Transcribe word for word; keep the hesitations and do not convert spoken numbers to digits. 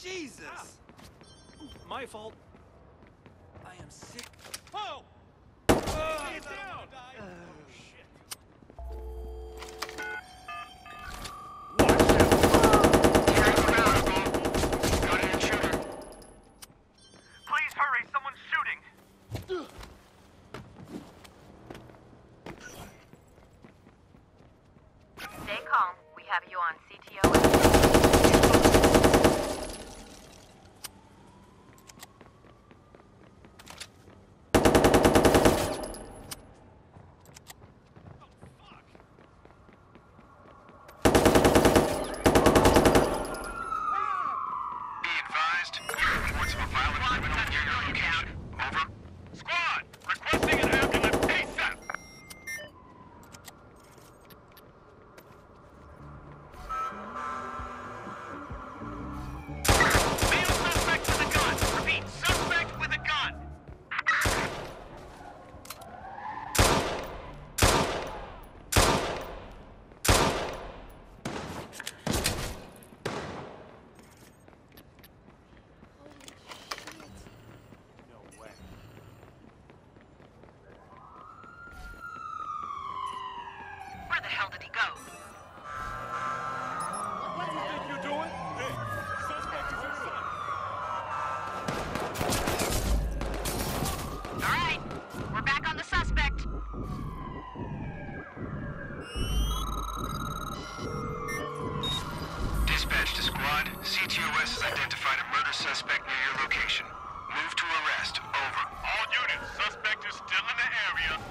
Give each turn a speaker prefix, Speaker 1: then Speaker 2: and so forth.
Speaker 1: Jesus!
Speaker 2: Ah. My fault.
Speaker 1: I am sick.
Speaker 2: Whoa!
Speaker 1: Uh,
Speaker 2: Get down!
Speaker 1: uh,
Speaker 2: Oh, shit.
Speaker 3: Please hurry, someone's shooting!
Speaker 4: Stay calm. We have you on C T O. Where the hell did he go?
Speaker 2: What do you think you're doing? Hey, suspect is inside.
Speaker 4: All right, we're back on the suspect.
Speaker 5: Dispatch to squad. C T O S has identified a murder suspect near your location. Move to arrest. Over.
Speaker 3: All units, suspect is still in the area.